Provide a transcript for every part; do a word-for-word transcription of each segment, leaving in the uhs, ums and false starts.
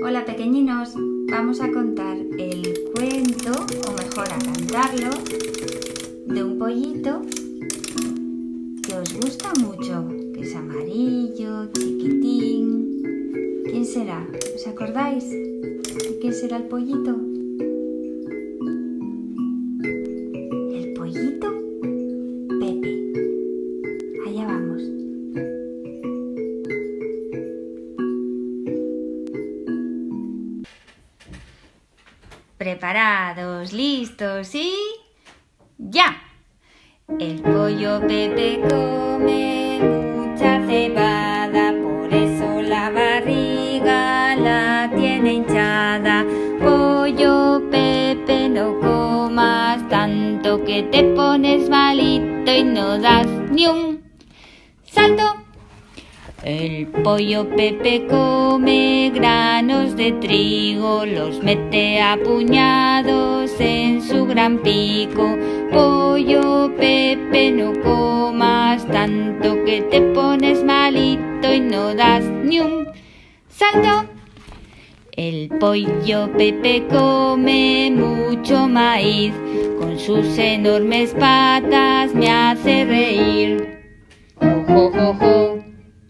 Hola pequeñinos, vamos a contar el cuento, o mejor a cantarlo, de un pollito que os gusta mucho, que es amarillo, chiquitín. ¿Quién será? ¿Os acordáis de quién será el pollito? El pollito Pepe. Allá vamos. Preparados, listos y ¡ya! El pollo Pepe come mucha cebada, por eso la barriga la tiene hinchada. Pollo Pepe, no comas tanto que te pones malito y no das ni un salto. El pollo Pepe come granos de trigo, los mete a puñados en su gran pico. Pollo Pepe, no comas tanto que te pones malito y no das ni un salto. El pollo Pepe come mucho maíz, con sus enormes patas me hace reír. ¡Jo, jo, jo, jo!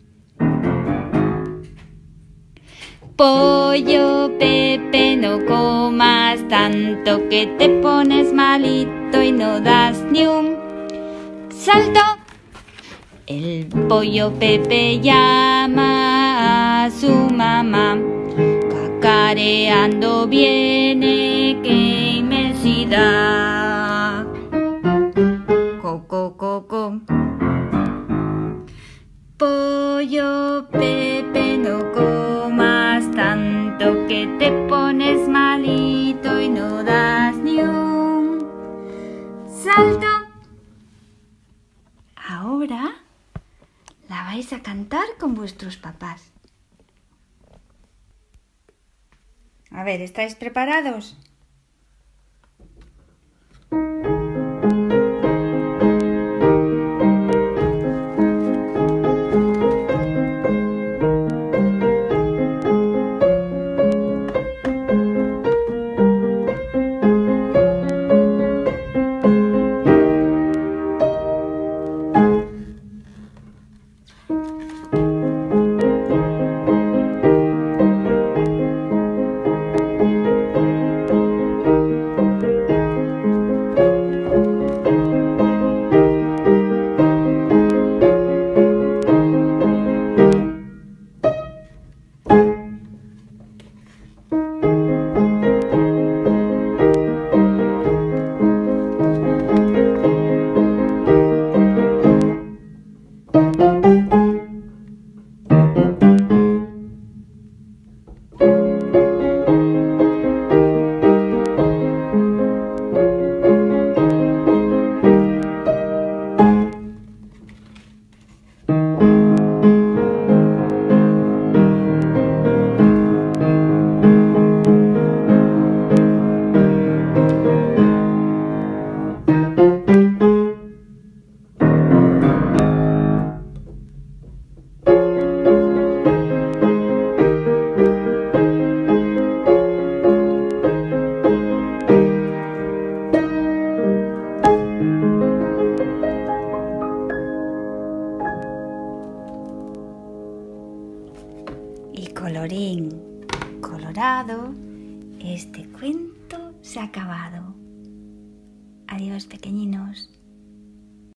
Pollo Pepe, no comas tanto que te pones malito y no das ni un salto. El pollo Pepe llama a su mamá, cacareando viene, qué inmensidad. Coco, coco. Pollo Pepe, no comas tanto que te pones malito y no das ni un salto. Ahora la vais a cantar con vuestros papás. A ver, ¿estáis preparados? Y colorín colorado, este cuento se ha acabado. Adiós, pequeñinos.